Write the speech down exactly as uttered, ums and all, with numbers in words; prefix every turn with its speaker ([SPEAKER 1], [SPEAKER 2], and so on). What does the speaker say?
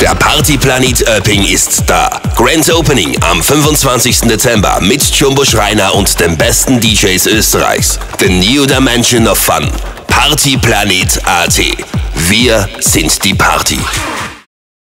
[SPEAKER 1] Der Partyplanet Oeping ist da. Grand Opening am fünfundzwanzigsten Dezember mit Jumbo Schreiner und den besten D Js Österreichs. The New Dimension of Fun. Partyplanet punkt at. Wir sind die Party.